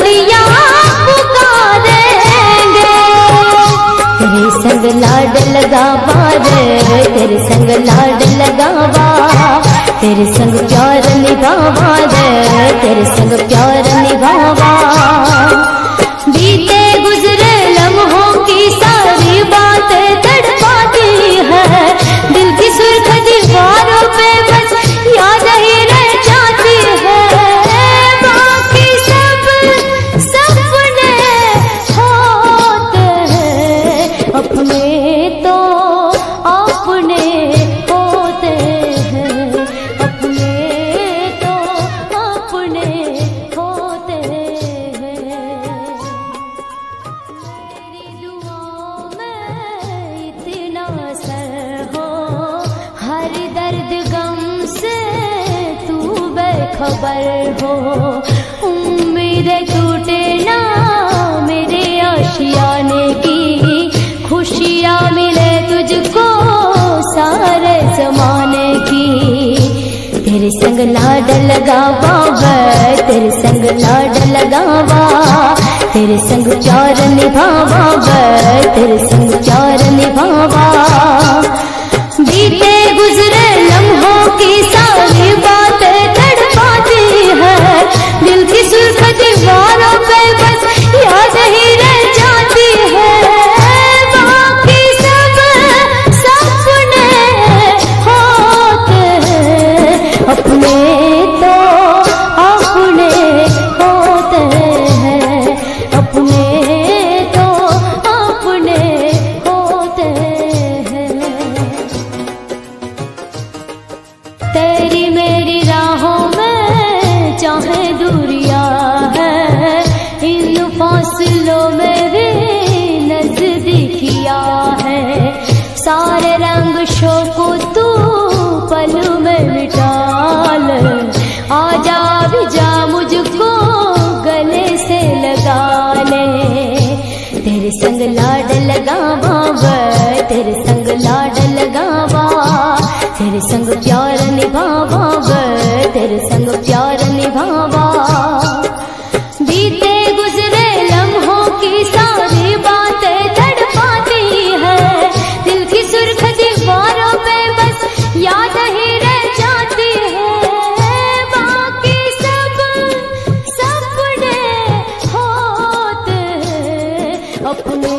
सखियां पुकारेंगे। तेरे संग लाड लगावा रे, तेरे संग लाड लगावा, तेरे संग प्यार निभावा रे, तेरे संग प्यार निभावा। बीते गुजरे लम्हों की सारी बातें तड़पाती है, दिल की सुर्ख दीवारों पे बस याद ही रह जाती है। बाकी सब सपने होते हैं, अपने तो अपने होते हैं, अपने तो अपने होते हैं। मेरी दुआओं में इतना असर हो, हर दर्द गम से तू बेखबर हो। उम्मीदें टूटे ना मेरे आशियाने की, खुशियाँ मिले तुझको सारे जमाने की। तेरे संग लाड लगावा वे, तेरे संग लाड लगावा, तेरे संग प्यार निभावा वे, तेरे संग प्यार निभावा। बीते गुजरे लम्हों की सारी बातें तड़पाती है, दिल की सुर्ख दीवारों पे बस याद ही रह जाती है। बाकी सब सपने होते हैं, अपने तो अपने होते हैं, अपने तो अपने होते हैं। तेरी मेरी राहों में चाहे दूरियां है, इन फासलों में भी नजदीकियां है। सारे रंग शोक तू पल में मिटा ले, आजा भी जा मुझको गले से लगा ले। तेरे संग लाड लगावा वे, तेरे संग लाड लगावा, तेरे संग प्यार निभावा वे, तेरे संग प्यार निभावा। बीते गुजरे लम्हों की सारी बातें तड़पाती है, दिल की सुर्ख दीवारों पे बस याद ही रह जाती है। बाकी सब सपने होते हैं, अपने